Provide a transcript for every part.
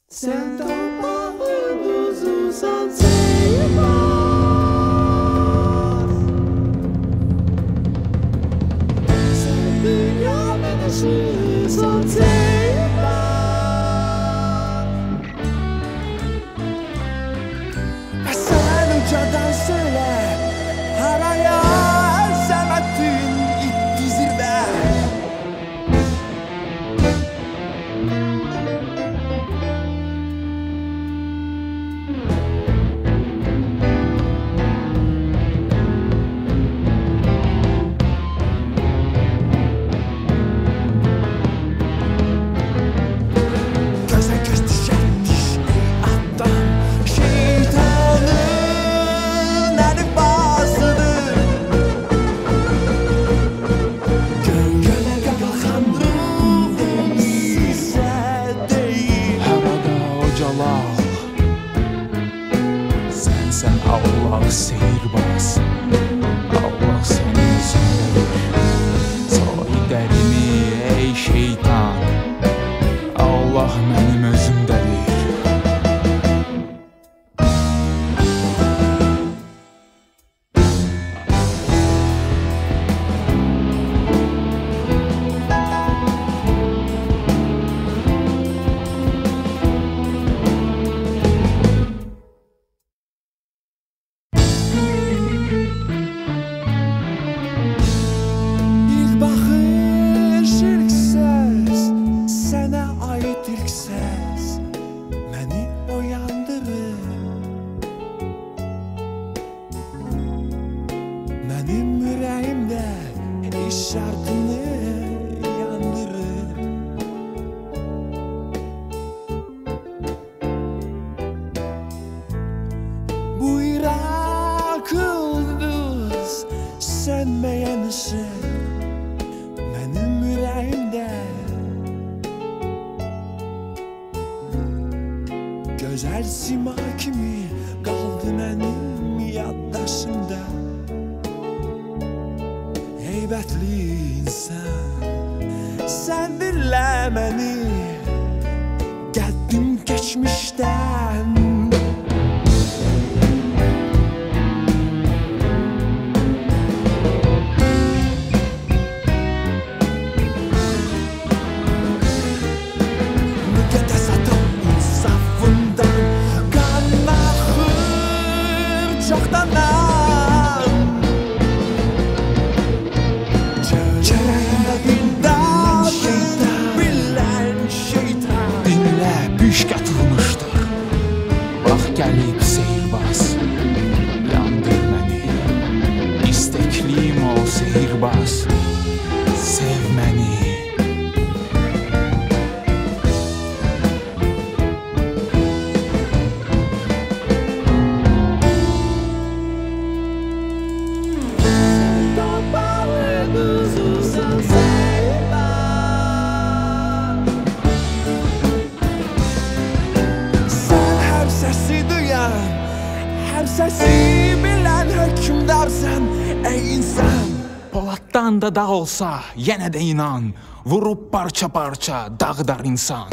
Sen topağın uzunsan sayılmaz. Sen dünyanın ışığısan sayılmaz. Ve sen ucadan söyle haraya sevmettin itti zirve. Sen Allah sihirbaz, Allah seni özündedir. Sahidərini ey şeytan, Allah mənim özümdədir. Benim yüreğimde iş şartını yandırır. Bu Irak yıldız sönmeyen ışık benim yüreğimde. Güzel sima kimi kaldı benim yaddaşımda. Heybətli insan, sən dinlə məni, gəldim keçmişdən. Müqəddəs adam insafından qan axır çoxdandan. Güç qatılmışdır. Bax gəlib sihirbaz, yandır məni. İstəkliyim ol sihirbaz, sev məni. Topağın uzunsan sayılmaz. Sesi duyan, her sesi bilen hükümdarsan ey insan. Polatdan da dağ olsa yenə də inan, vurub parça parça dağıdar insan.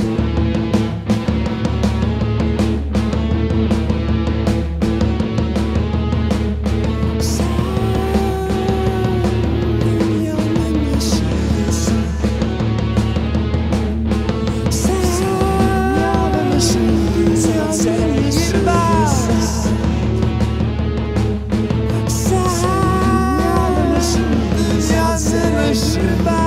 Sen